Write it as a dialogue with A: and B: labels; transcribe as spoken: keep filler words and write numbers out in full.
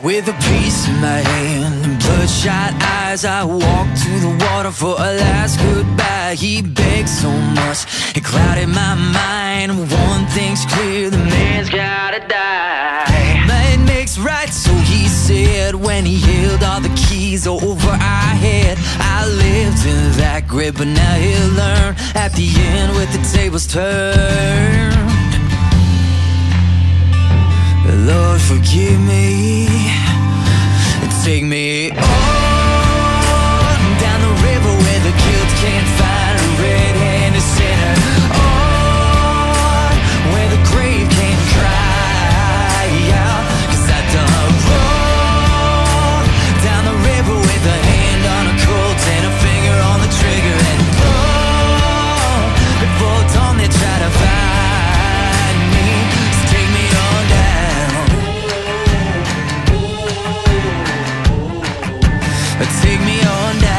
A: With a piece in my hand and bloodshot eyes, I walked to the water for a last goodbye. He begged so much, it clouded my mind. One thing's clear, the man's gotta die. Might makes right, so he said, when he held all the keys over our head. I lived in that grip, but now he'll learn at the end with the tables turned. Lord, forgive me, take me on down the river where the guilt can't find a red-handed sinner. On where the grave can't cry out, 'cause I done wrong. Down the river with a hand on a Colt and a finger on the trigger, and oh, before dawn they try to find me. So take me on down. Take me on down.